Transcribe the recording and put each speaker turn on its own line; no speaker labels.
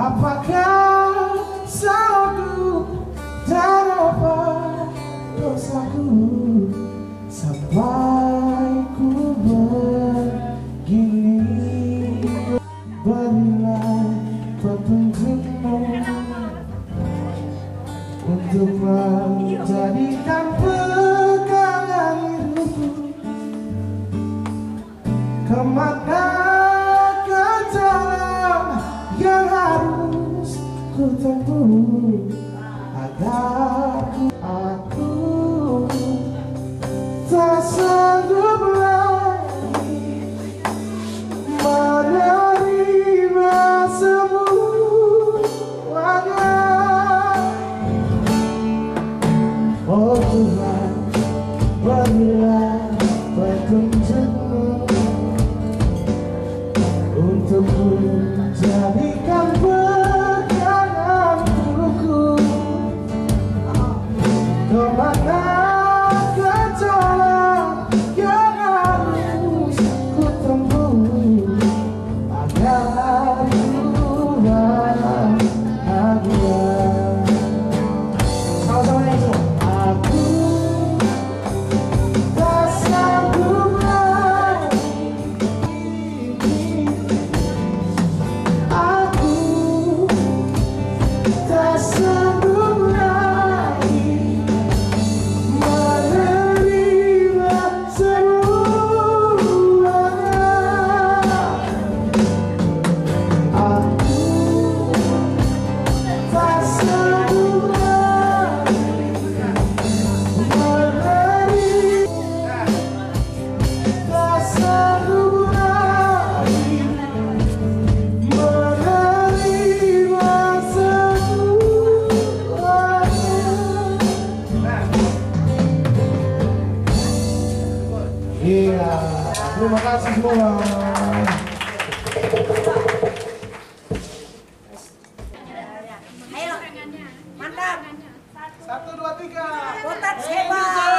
Apakah salahku dan apa dosaku sampai ku begini? Berilah petunjukmu untuk menjadikan pegangan hidupku. Kemana ke jalan yang harus ku tempuh agar aku tak sanggup lagi menerima semuanya. Oh Tuhan, berilah petunjukmu untuk menjadikan pegangan hidupku. Kemana ke jalan yang harus ku tempuh agar ku bahagia. Sama-sama yang semua. Aku tak sanggup lagi. Aku tak sanggup lagi menerima semuanya. Aku tak sanggup lagi menerima, tak sanggup lagi menerima semuanya. Iya, terima kasih semua.
Ayo, mantap.
1, 2, 3.
Botak hebat.